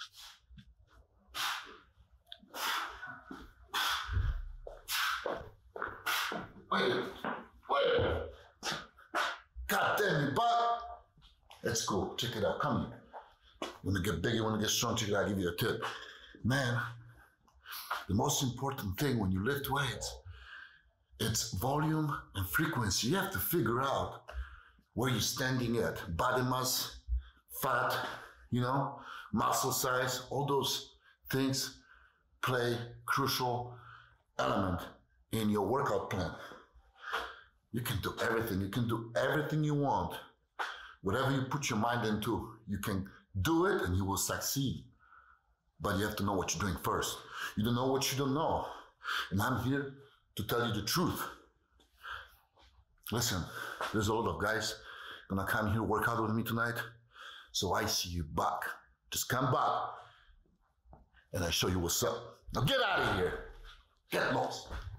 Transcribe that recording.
Wait. God damn it, but let's go. Check it out. Come here. You want to get big, you want to get strong, check it out. I'll give you a tip. Man, the most important thing when you lift weights, it's volume and frequency. You have to figure out where you're standing at. Body mass, fat, muscle size, all those things play crucial element in your workout plan. You can do everything. You can do everything you want. Whatever you put your mind into, you can do it and you will succeed. But you have to know what you're doing first. You don't know what you don't know. And I'm here to tell you the truth. Listen, there's a lot of guys gonna come here work out with me tonight. So I see you back. Just come back and I show you what's up. Now get out of here. Get lost.